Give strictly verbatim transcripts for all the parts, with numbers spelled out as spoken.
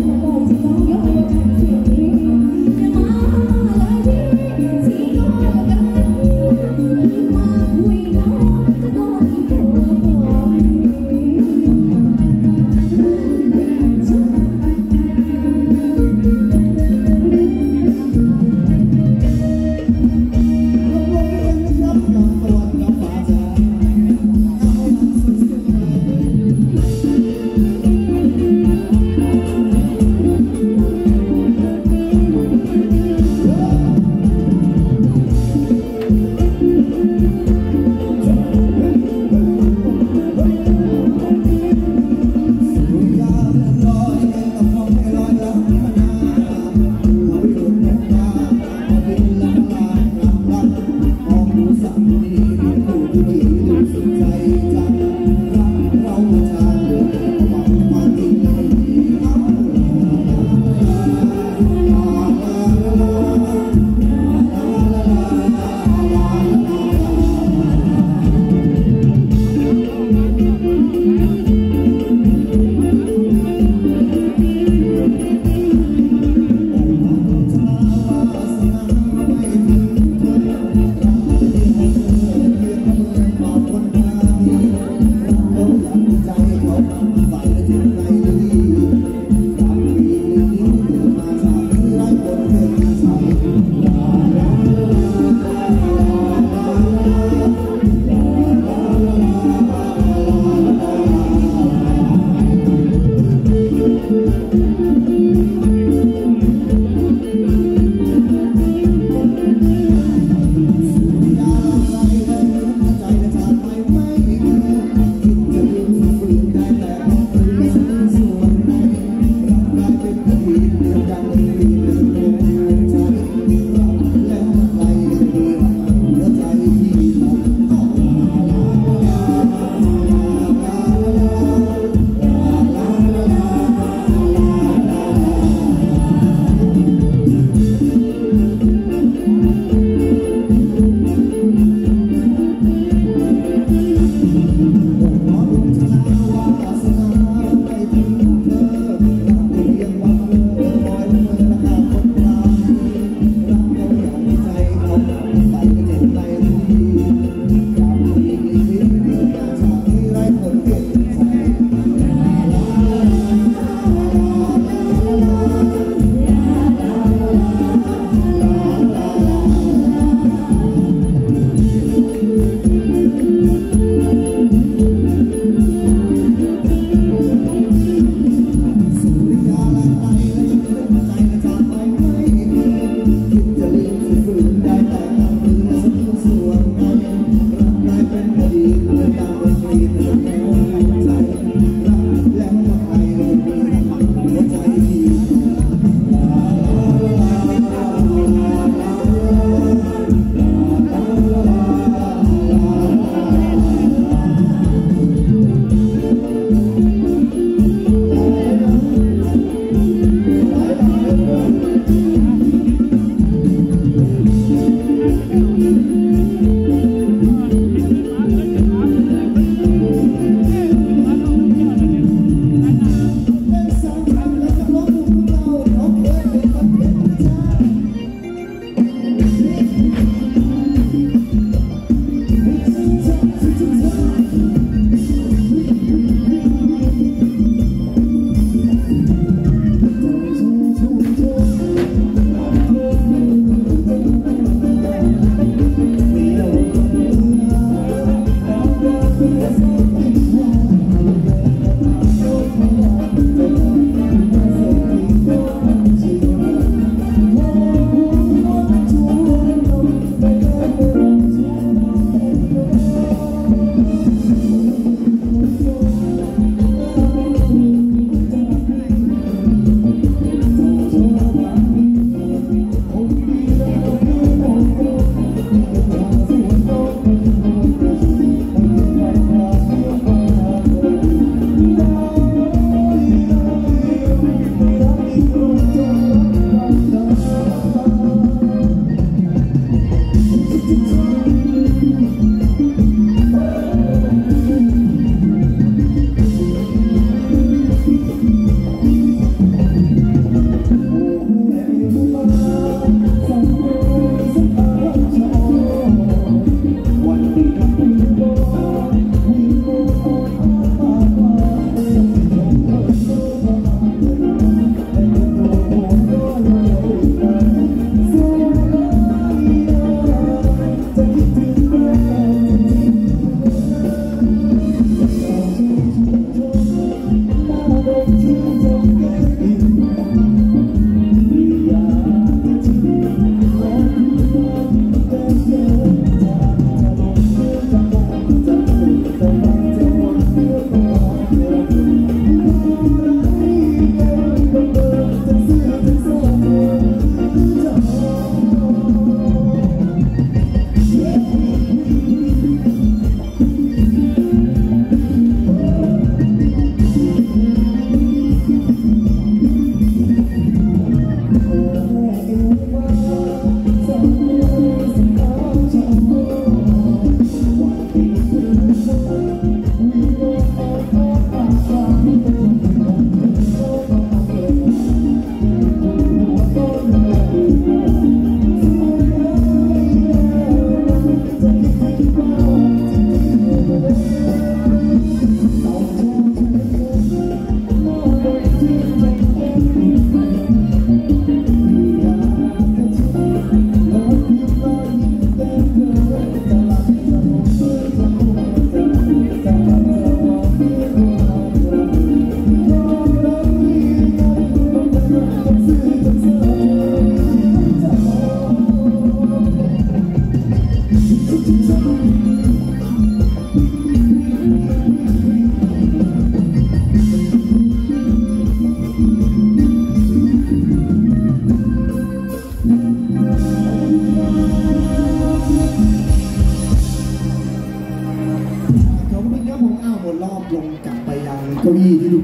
Hãy subscribe cho kênh Ghiền Mì Gõ để không bỏ lỡ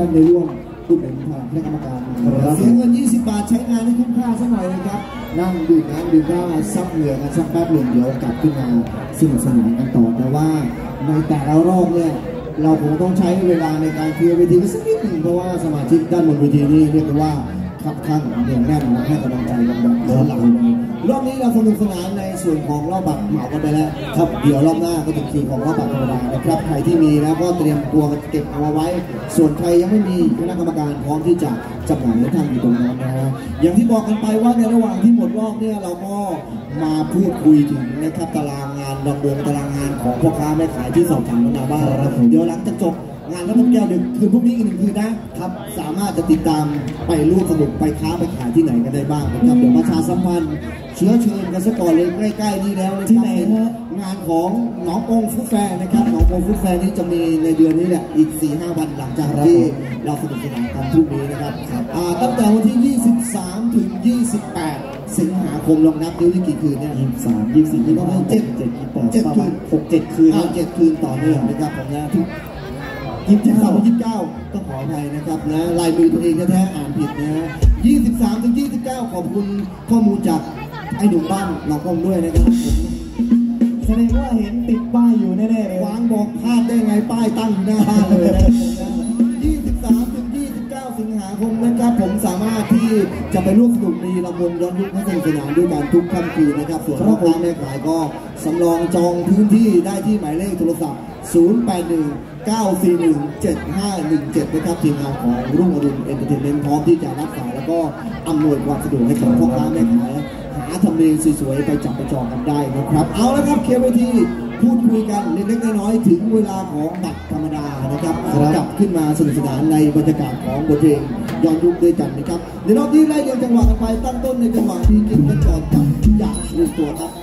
ท่านได้ร่วมอุดหนุนทางคณะกรรมการเสียเงินยี่สิบบาทใช้งานให้คุ้มค่าสักหน่อยนะครับนั่งดื่มน้ำดื่มข้าวซับเหงื่อกันสักแป๊บหนึ่งเดี๋ยวกลับขึ้นมาสนุกสนานกันต่อแต่ว่าในแต่ละรอบเนี่ยเราคงต้องใช้เวลาในการเคลียร์เวทีกันสักนิดหนึ่งเพราะว่าสมาชิกด้านบนเวทีนี่เรียกว่าขับข้างเหนียวแน่นและให้กำลังใจกันแบบล้นหลังรอบนี้เราสนุกสนานในส่วนของรอบบัตรเหมากันไปแล้วครับเดี๋ยวรอบหน้าก็จะคิวของรอบบัตรธรรมดานะครับใครที่มีแล้วก็เตรียมตัวเก็บเอาไว้ส่วนใครยังไม่มีคณะกรรมการพร้อมที่จะจำหน่ายให้ท่านอยู่ตรงนั้นนะฮะอย่างที่บอกกันไปว่าในระหว่างที่หมดรอบเนี่ยเราก็มาพูดคุยถึงนะครับตารางงานรำวงตารางงานของพ่อค้าแม่ขายที่สอบถามมาบ้างเดี๋ยวหลังจากจบงานแล้วมันแก้วดึกคืนพวกนี้อีกหนึ่งคืนนะครับสามารถจะติดตามไปร่วมสนุกไปค้าไปขายที่ไหนกันได้บ้างนะครับเดี๋ยวประชาสัมพันธ์เชื้อเชิญกันสักก่อนเลยใกล้ๆนี้แล้วที่ไหนงานของหนององฟุตแฟร์นะครับหนององฟุตแฟร์นี้จะมีในเดือนนี้แหละอีก สี่ห้า วันหลังจากที่เราสนุกสนานกันพรุ่งนี้นะครับตั้งแต่วันที่ยี่สิบสามถึงยี่สิบแปดสิงหาคมลองนับดูที่กี่คืนเนี่ยยี่สิบสาม ยี่สิบสี่ ยี่สิบห้า เจ็ด เจ็ด เจ็ดคืนหก เจ็ดคืนเจ็ดคืนต่อเนื่องนะครับผมนะยี่สิบสาม ยี่สิบเก้าต้องขออภัยนะครับนะลายมือตัวเองแท้ๆอ่านผิดนะฮะยี่สิบสามถึงยี่สิบเก้าขอบคุณข้อมูลจากไอ้หนุ่มบ้านหนองกงด้วยนะครับแสดงว่าเห็นติดป้ายอยู่แน่ๆเลยวางบอกพลาดได้ไงป้ายตั้งอยู่หน้าบ้านเลยนะยี่สิบสามถึงยี่สิบเก้าสิงหาคมนะครับผมสามารถที่จะไปร่วมสนุกในลำวงย้อนยุคให้สนุกสนานด้วยกันทุกค่ำคืนนะครับส่วนพ่อค้าแม่ขายก็สำรองจองพื้นที่ได้ที่หมายเลขโทรศัพท์ศูนย์ แปด หนึ่ง เก้า สี่ หนึ่ง เจ็ด ห้า หนึ่ง เจ็ดนะครับทีมงานของรุ่งอรุณเอนเตอร์เทนเมนต์พร้อมที่จะรับสายแล้วก็อำนวยความสะดวกให้กับพ่อค้าแม่ขายหาทำเลสวยๆไปจับไปจองกันได้นะครับเอาละครับเคลียร์เวทีพูดคุยกันเล็กๆน้อยๆถึงเวลาของบัตรธรรมดานะครับกลับขึ้นมาสนุกสนานในบรรยากาศของบทเพลงย้อนยุคด้วยกันนะครับเดี๋ยวเราที่ไล่เรียงจังหวะกันไปตั้งต้นในจังหวะที่กินกันก่อนกับอยากลืมตัวครับ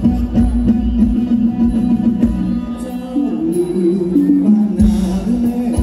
บ้านนาหรือแม่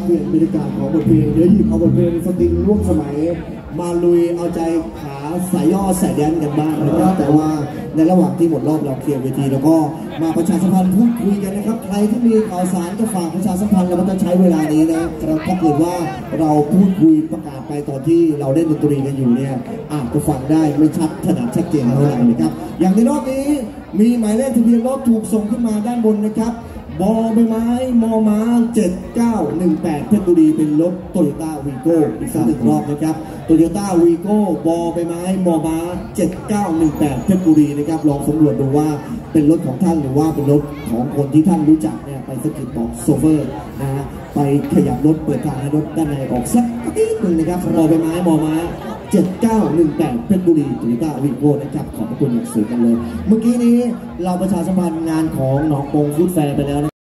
เปลี่ยนบรรยากาศของบทเพลงเดี๋ยวหยิบเอาบทเพลงสตริงร่วมสมัยมาลุยเอาใจขาสายย่อสายแดนกันบ้างนะครับแต่ว่าในระหว่างที่หมดรอบเราเคลียร์เวทีแล้วก็มาประชาสัมพันธ์พูดคุยกันนะครับใครที่มีข่าวสารจะฝากประชาสัมพันธ์เราก็จะใช้เวลานี้นะครับถ้าเกิดว่าเราพูดคุยประกาศไปตอนที่เราเล่นดนตรีกันอยู่เนี่ยอาจจะฟังได้ไม่ชัดถนัดชัดเจนเท่าไหร่นะครับอย่างในรอบนี้มีหมายเลขทะเบียนรถถูกส่งขึ้นมาด้านบนนะครับบอใบไม้มอม้าเจ็ดเก้าหนึ่งแปดเพชรบุรีเป็นรถโตโยต้าวีโก้อีกสักหนึ่งรอบนะครับโตโยต้าวีโก้บอใบไม้มอม้าเจ็ดเก้าหนึ่งแปดเพชรบุรีนะครับลองสำรวจดูว่าเป็นรถของท่านหรือว่าเป็นรถของคนที่ท่านรู้จักเนี่ยไปสกิดบอกโซเฟอร์นะฮะไปขยับรถเปิดทางให้รถด้านในออกสักนิดหนึ่งนะครับบอใบไม้มอม้าเจ็ดเก้าหนึ่งแปดเพชรบุรีโตโยต้าวีโก้นะครับขอบพระคุณอย่างสูงกันเลยเมื่อกี้นี้เราประชาสัมพันธ์งานของหนองปงฟู้ดแฟร์ไปแล้ว